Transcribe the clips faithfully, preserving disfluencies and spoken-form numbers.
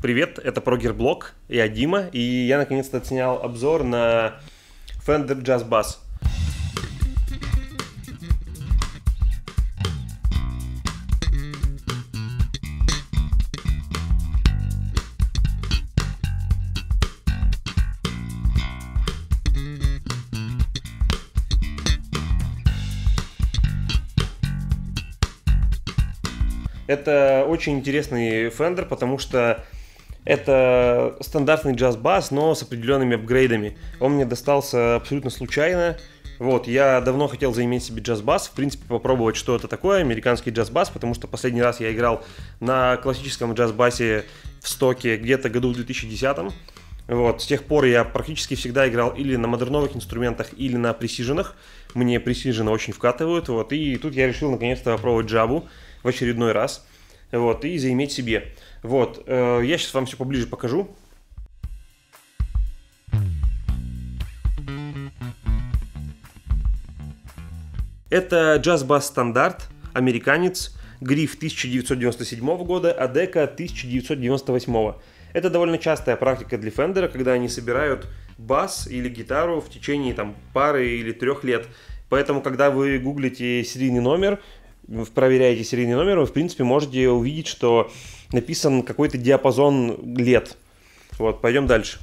Привет, это Прогерблог, я Дима, и я наконец-то отснял обзор на Fender Jazz Bass. Это очень интересный Fender, потому что это стандартный джаз-бас, но с определенными апгрейдами. Он мне достался абсолютно случайно. Вот, я давно хотел заиметь себе джаз-бас, в принципе, попробовать, что это такое, американский джаз-бас, потому что последний раз я играл на классическом джаз-басе в стоке где-то году в две тысячи десятом. Вот, с тех пор я практически всегда играл или на модерновых инструментах, или на пресиженах. Мне пресижены очень вкатывают, вот, и тут я решил наконец-то попробовать джабу в очередной раз, вот, и заиметь себе. Вот, э, я сейчас вам все поближе покажу. Это джаз-бас стандарт, американец, гриф тысяча девятьсот девяносто седьмого года, а дека тысяча девятьсот девяносто восьмого. Это довольно частая практика для Fender, когда они собирают бас или гитару в течение там, пары или трех лет. Поэтому, когда вы гуглите серийный номер, проверяете серийный номер, вы, в принципе, можете увидеть, что написан какой-то диапазон лет. Вот, пойдем дальше.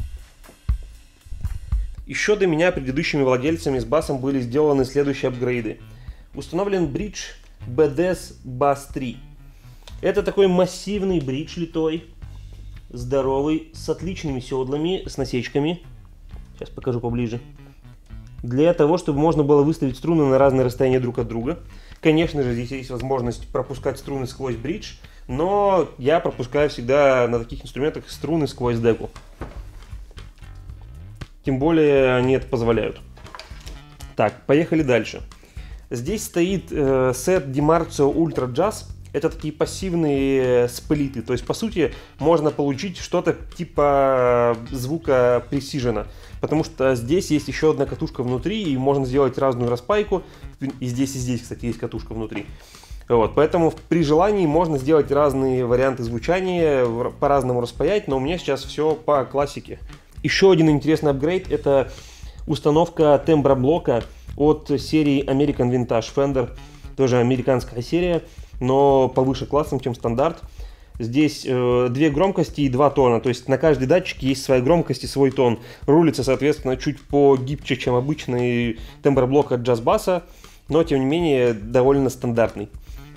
Еще до меня предыдущими владельцами с басом были сделаны следующие апгрейды. Установлен бридж би ди эс Bass три. Это такой массивный бридж литой, здоровый, с отличными седлами, с насечками. Сейчас покажу поближе. Для того, чтобы можно было выставить струны на разные расстояния друг от друга. Конечно же, здесь есть возможность пропускать струны сквозь бридж, но я пропускаю всегда на таких инструментах струны сквозь деку. Тем более они это позволяют. Так, поехали дальше. Здесь стоит э, сет DiMarzio Ultra Jazz. Это такие пассивные сплиты. То есть, по сути, можно получить что-то типа звука пресижена. Потому что здесь есть еще одна катушка внутри, и можно сделать разную распайку. И здесь, и здесь, кстати, есть катушка внутри. Вот, поэтому при желании можно сделать разные варианты звучания, по-разному распаять, но у меня сейчас все по классике. Еще один интересный апгрейд — это установка темброблока от серии American Vintage Fender. Тоже американская серия, но повыше классом, чем стандарт. Здесь э, две громкости и два тона, то есть на каждый датчик есть своя громкость и свой тон. Рулится, соответственно, чуть погибче, чем обычный темброблок от джаз-баса, но, тем не менее, довольно стандартный.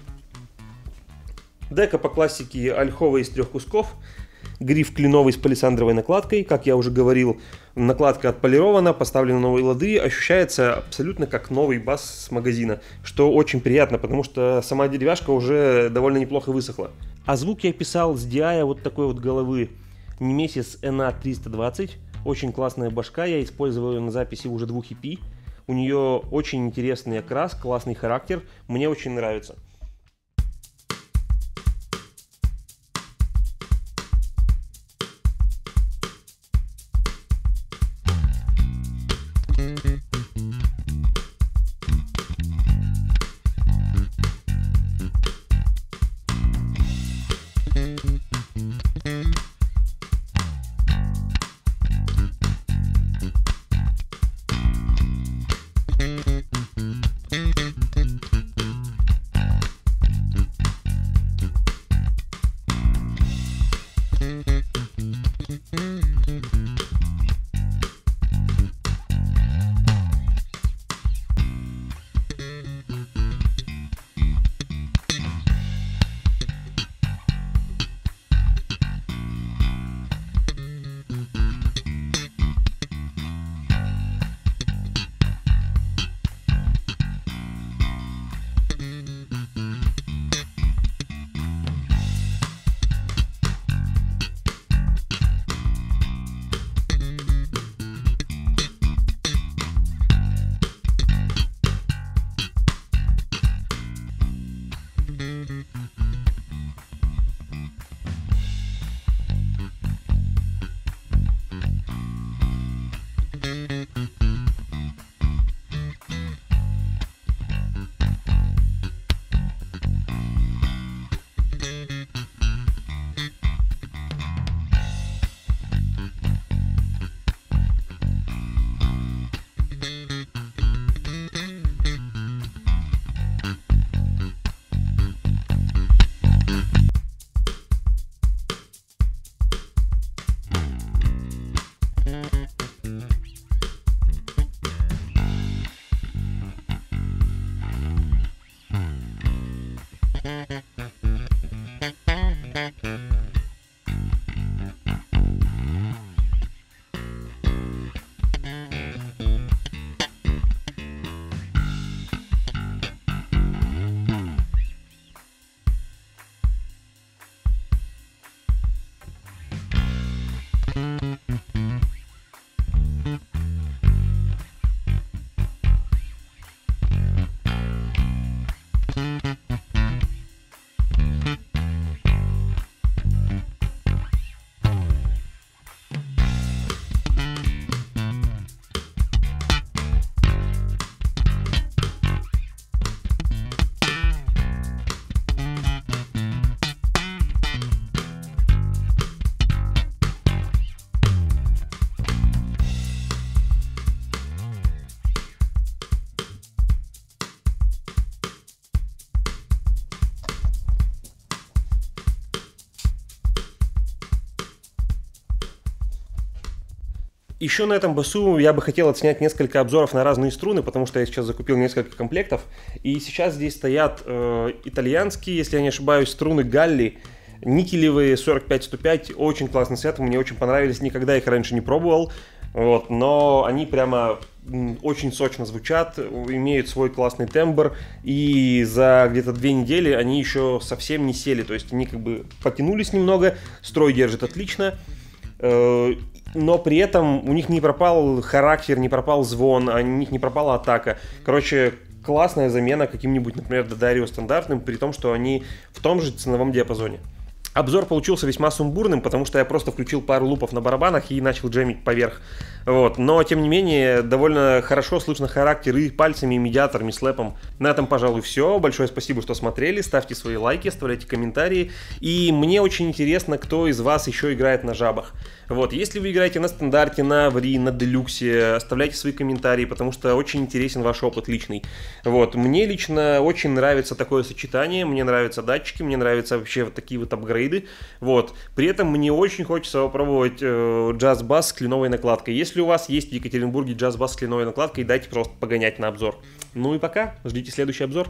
Дека по классике ольховая из трех кусков. Гриф кленовый с палисандровой накладкой. Как я уже говорил, накладка отполирована, поставлены новые лады. Ощущается абсолютно как новый бас с магазина, что очень приятно, потому что сама деревяшка уже довольно неплохо высохла. А звук я писал с ди ай вот такой вот головы Nemesis эн эй триста двадцать. Очень классная башка, я использую ее на записи уже двух и пи. У нее очень интересный окрас, классный характер, мне очень нравится. Еще на этом басу я бы хотел отснять несколько обзоров на разные струны, потому что я сейчас закупил несколько комплектов. И сейчас здесь стоят э, итальянские, если я не ошибаюсь, струны Галли, никелевые сорок пять сто пять, очень классный сет, мне очень понравились, никогда их раньше не пробовал. Вот, но они прямо очень сочно звучат, имеют свой классный тембр, и за где-то две недели они еще совсем не сели, то есть они как бы потянулись немного, строй держит отлично. Но при этом у них не пропал характер, не пропал звон, у них не пропала атака. Короче, классная замена каким-нибудь, например, Додарио стандартным, при том, что они в том же ценовом диапазоне. Обзор получился весьма сумбурным, потому что я просто включил пару лупов на барабанах и начал джемить поверх. Вот. Но, тем не менее, довольно хорошо слышно характер и пальцами, и медиатором, и слэпом. На этом, пожалуй, все. Большое спасибо, что смотрели. Ставьте свои лайки, оставляйте комментарии. И мне очень интересно, кто из вас еще играет на жабах. Вот. Если вы играете на стандарте, на аври, на делюксе, оставляйте свои комментарии, потому что очень интересен ваш опыт личный. Вот. Мне лично очень нравится такое сочетание. Мне нравятся датчики, мне нравятся вообще вот такие вот апгрейды. Вот. При этом мне очень хочется попробовать э, джаз-бас с кленовой накладкой. Если у вас есть в Екатеринбурге джаз-бас с кленовой накладкой, дайте просто погонять на обзор. Ну и пока, ждите следующий обзор.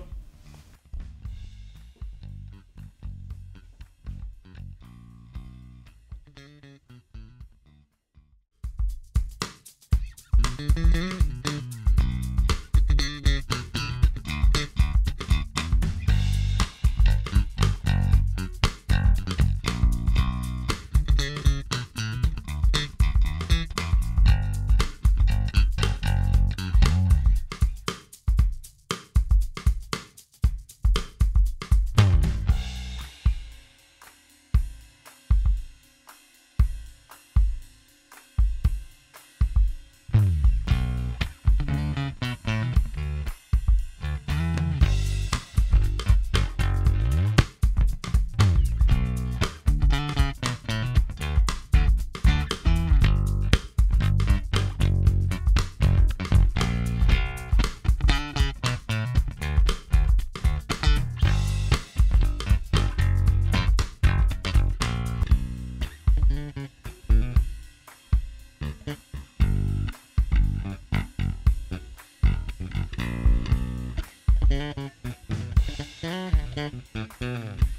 Mm-hmm.